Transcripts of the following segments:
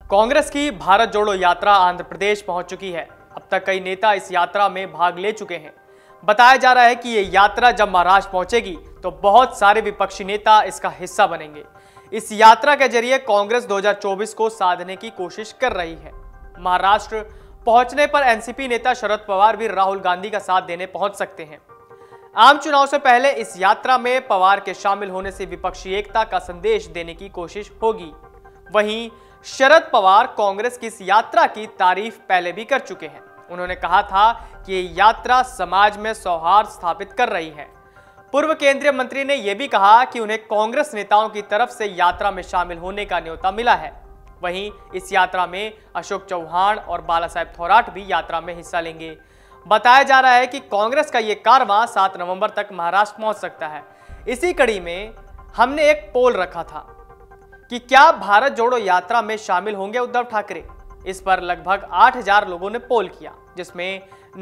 कांग्रेस की भारत जोड़ो यात्रा आंध्र प्रदेश पहुंच चुकी है। अब तक कई नेता इस यात्रा में भाग ले चुके हैं। बताया जा रहा है कि ये यात्रा जब महाराष्ट्र पहुंचेगी तो बहुत सारे विपक्षी नेता इसका हिस्सा बनेंगे। इस यात्रा के जरिए कांग्रेस 2024 को साधने की कोशिश कर रही है। महाराष्ट्र पहुंचने पर एनसीपी नेता शरद पवार भी राहुल गांधी का साथ देने पहुंच सकते हैं। आम चुनाव से पहले इस यात्रा में पवार के शामिल होने से विपक्षी एकता का संदेश देने की कोशिश होगी। वहीं शरद पवार कांग्रेस की इस यात्रा की तारीफ पहले भी कर चुके हैं। उन्होंने कहा था कि ये यात्रा समाज में सौहार्द स्थापित कर रही है। पूर्व केंद्रीय मंत्री ने यह भी कहा कि उन्हें कांग्रेस नेताओं की तरफ से यात्रा में शामिल होने का न्योता मिला है। वहीं इस यात्रा में अशोक चौहान और बाला साहेब थोराट भी यात्रा में हिस्सा लेंगे। बताया जा रहा है कि कांग्रेस का यह कारवां 7 नवंबर तक महाराष्ट्र पहुंच सकता है। इसी कड़ी में हमने एक पोल रखा था कि क्या भारत जोड़ो यात्रा में शामिल होंगे उद्धव ठाकरे। इस पर लगभग 8000 लोगों ने पोल किया, जिसमें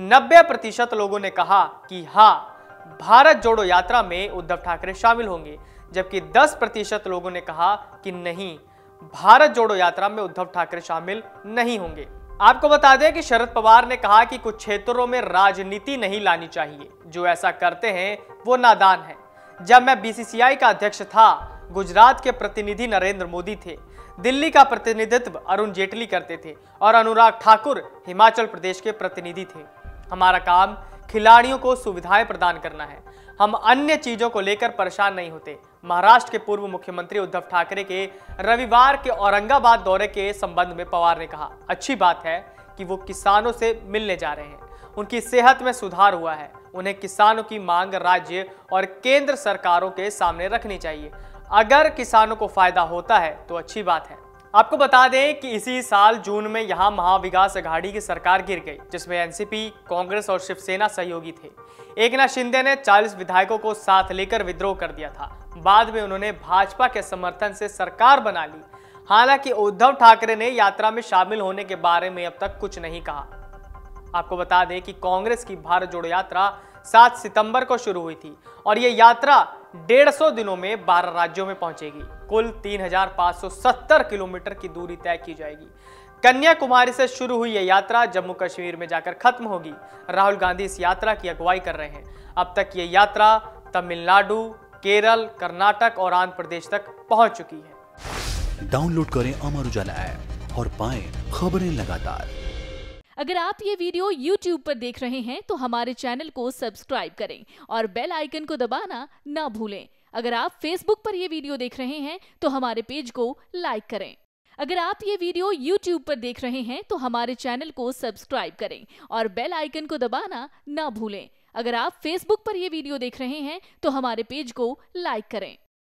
90% लोगों ने कहा कि हां, भारत जोड़ो यात्रा में उद्धव ठाकरे शामिल होंगे, जबकि 10% लोगों ने कहा कि नहीं, भारत जोड़ो यात्रा में उद्धव ठाकरे शामिल नहीं होंगे। आपको बता दें कि शरद पवार ने कहा कि कुछ क्षेत्रों में राजनीति नहीं लानी चाहिए, जो ऐसा करते हैं वो नादान है। जब मैं बीसीसीआई का अध्यक्ष था, गुजरात के प्रतिनिधि नरेंद्र मोदी थे, दिल्ली का प्रतिनिधित्व अरुण जेटली करते थे और अनुराग ठाकुर हिमाचल प्रदेश के प्रतिनिधि थे। हमारा काम खिलाड़ियों को सुविधाएं प्रदान करना है, हम अन्य चीजों को लेकर परेशान नहीं होते। महाराष्ट्र के पूर्व मुख्यमंत्री उद्धव ठाकरे के रविवार के औरंगाबाद दौरे के संबंध में पवार ने कहा, अच्छी बात है कि वो किसानों से मिलने जा रहे हैं, उनकी सेहत में सुधार हुआ है। उन्हें किसानों की मांग राज्य और केंद्र सरकारों के सामने रखनी चाहिए। अगर किसानों को फायदा होता है तो अच्छी बात है। आपको बता दें कि इसी साल जून में यहां महाविकास अघाड़ी की सरकार गिर गई, जिसमें एनसीपी, कांग्रेस और शिवसेना सहयोगी थे। एकनाथ शिंदे ने 40 विधायकों को साथ लेकर विद्रोह कर दिया था। बाद में उन्होंने भाजपा के समर्थन से सरकार बना ली। हालांकि उद्धव ठाकरे ने यात्रा में शामिल होने के बारे में अब तक कुछ नहीं कहा। आपको बता दें कि कांग्रेस की भारत जोड़ो यात्रा 7 सितंबर को शुरू हुई थी और यह यात्रा 150 दिनों में 12 राज्यों में पहुंचेगी। कुल 3570 किलोमीटर की दूरी तय की जाएगी। कन्याकुमारी से शुरू हुई यह यात्रा जम्मू कश्मीर में जाकर खत्म होगी। राहुल गांधी इस यात्रा की अगुवाई कर रहे हैं। अब तक यह यात्रा तमिलनाडु, केरल, कर्नाटक और आंध्र प्रदेश तक पहुंच चुकी है। डाउनलोड करें अमर उजाला ऐप और पाएं खबरें लगातार। अगर आप ये वीडियो YouTube पर देख रहे हैं तो हमारे चैनल को सब्सक्राइब करें और बेल आइकन को दबाना ना भूलें। अगर आप Facebook पर ये वीडियो देख रहे हैं तो हमारे पेज को लाइक करें। अगर आप ये वीडियो YouTube पर देख रहे हैं तो हमारे चैनल को सब्सक्राइब करें और बेल आइकन को दबाना ना भूलें। अगर आप Facebook पर ये वीडियो देख रहे हैं तो हमारे पेज को लाइक करें।